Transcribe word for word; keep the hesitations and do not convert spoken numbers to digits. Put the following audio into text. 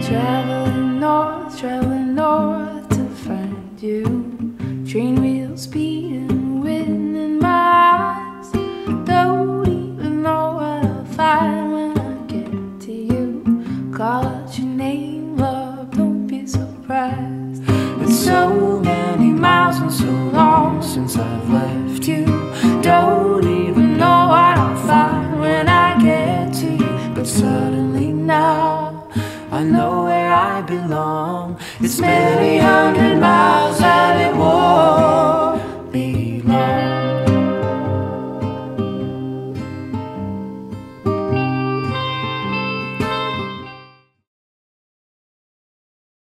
Traveling north, traveling north to find you. Train wheels speeding, wind in my eyes. Don't even know what I'll find when I get to you. Call out your name, love, don't be surprised. It's so many miles and so long since I've left you. Don't even know what I'll find when I get to you. But suddenly now I know where I belong. It's many hundred miles